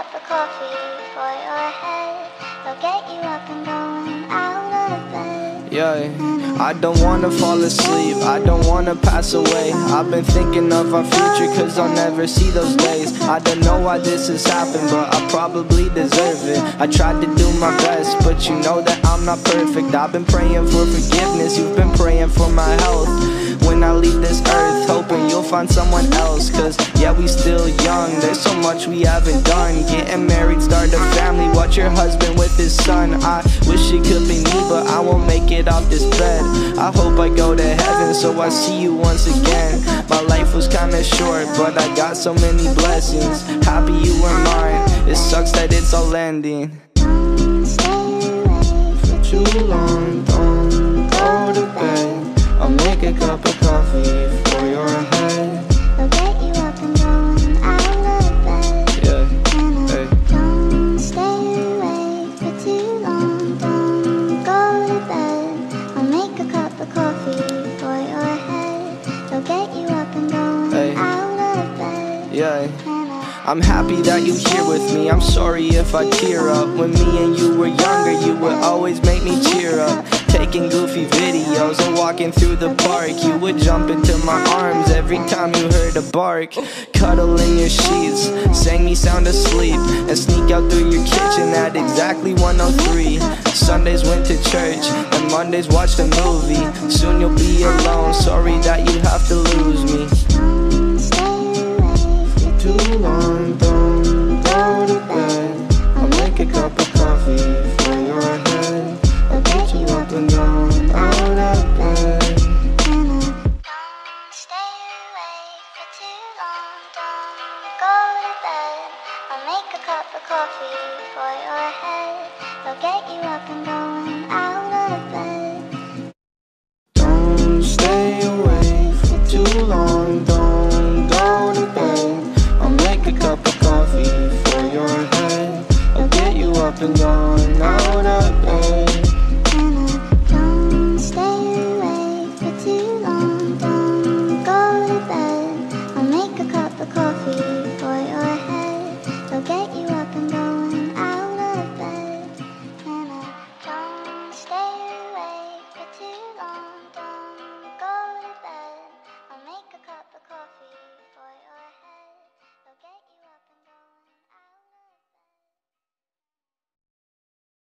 of coffee for your head. They'll get you up and going out of bed. Yeah, I don't wanna fall asleep, I don't wanna pass away. I've been thinking of our future cause I'll never see those days. I don't know why this has happened, but I probably deserve it. I tried to do my best, but you know that I'm not perfect. I've been praying for forgiveness, you've been praying for my health. When I leave this earth, hoping you'll find someone else. Cause yeah, we still young, there's so much we haven't done. Getting married, start a family, watch your husband with his son. I wish it could be me, but I won't make it off this bed. I hope I go to heaven so I see you once again. My life was kinda short, but I got so many blessings. Happy you were mine, it sucks that it's all ending. Don't stay awake For too long, don't go to bed. I'll make a cup of coffee for your head. they'll get you up and going out of bed. Yeah, And hey. don't stay awake for too long. Don't go to bed. I'll make a cup of coffee for your head. They'll get you up and going Hey. out of bed. Yeah, I'm happy that you're here with me. I'm sorry if I tear up. When me and you were younger, you would always make me cheer up. Taking goofy videos and walking through the park, you would jump into my arms every time you heard a bark. Cuddle in your sheets, sang me sound asleep, and sneak out through your kitchen at exactly 1:03. Sundays went to church, and Mondays watched a movie. Soon you'll be alone, so